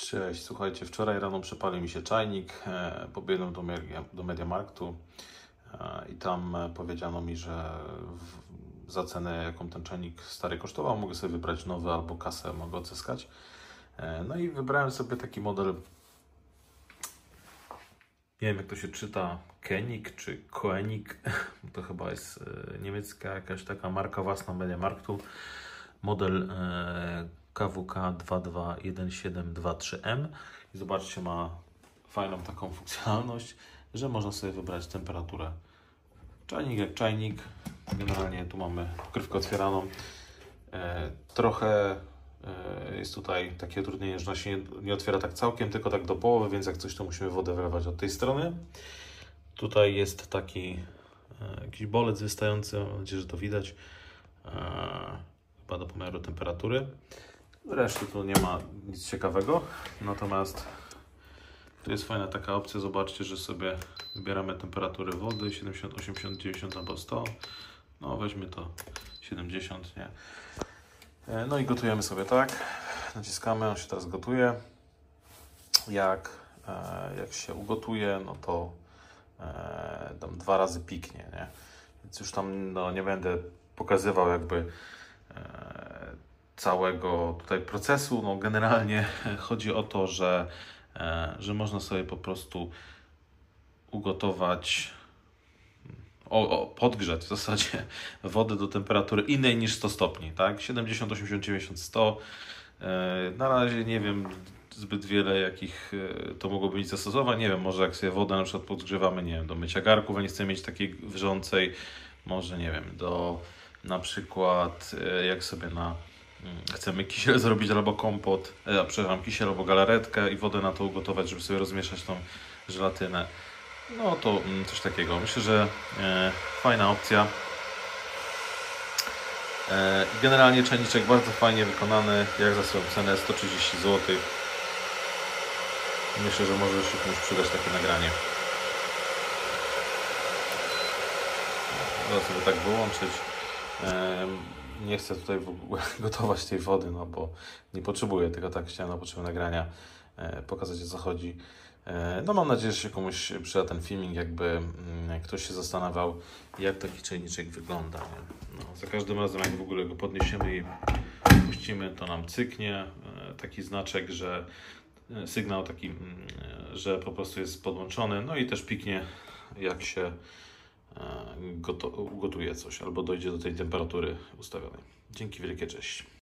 Cześć, słuchajcie, wczoraj rano przepalił mi się czajnik, pobiegłem do Mediamarktu i tam powiedziano mi, że za cenę, jaką ten czajnik stary kosztował, mogę sobie wybrać nowy albo kasę mogę odzyskać. No i wybrałem sobie taki model, nie wiem jak to się czyta, Koenig czy Koenig, to chyba jest niemiecka jakaś taka marka własna Mediamarktu, model KWK 221723M i zobaczcie, ma fajną taką funkcjonalność, że można sobie wybrać temperaturę. Czajnik jak czajnik, generalnie tu mamy pokrywkę otwieraną. Trochę jest tutaj takie utrudnienie, że ona się nie otwiera tak całkiem, tylko tak do połowy, więc jak coś to musimy wodę wylewać od tej strony. Tutaj jest taki jakiś bolec wystający, mam nadzieję, że to widać. Chyba do pomiaru temperatury. Reszty tu nie ma nic ciekawego, natomiast tu jest fajna taka opcja, zobaczcie, że sobie wybieramy temperaturę wody 70, 80, 90 albo 100. No weźmy to 70, nie? No i gotujemy sobie tak, naciskamy, on się teraz gotuje. Jak się ugotuje, no to tam 2 razy piknie, nie? Więc już tam no, nie będę pokazywał jakby całego tutaj procesu. No generalnie chodzi o to, że można sobie po prostu ugotować, podgrzać w zasadzie wodę do temperatury innej niż 100 stopni, tak? 70, 80, 90, 100. Na razie nie wiem zbyt wiele jakich to mogłoby mieć zastosowań. Nie wiem, może jak sobie wodę na przykład podgrzewamy, nie wiem, do mycia garków, a nie chcemy mieć takiej wrzącej, może nie wiem, do na przykład jak sobie chcemy kisiel zrobić albo kompot, przepraszam, kisiel albo galaretkę i wodę na to ugotować, żeby sobie rozmieszać tą żelatynę. No to coś takiego. Myślę, że fajna opcja. Generalnie czajniczek bardzo fajnie wykonany, jak za swoją cenę 130 zł. Myślę, że może się komuś przydać takie nagranie. Zaraz sobie tak wyłączyć. Nie chcę tutaj w ogóle gotować tej wody, no bo nie potrzebuję, tylko tak chciałem na potrzeby nagrania pokazać, o co chodzi. No mam nadzieję, że się komuś przyda ten filmik, jakby ktoś się zastanawiał, jak taki czajniczek wygląda. Nie? No, za każdym razem, jak w ogóle go podniesiemy i puścimy, to nam cyknie taki znaczek, że sygnał taki, że po prostu jest podłączony, no i też piknie, jak się ugotuje coś albo dojdzie do tej temperatury ustawionej. Dzięki wielkie, cześć.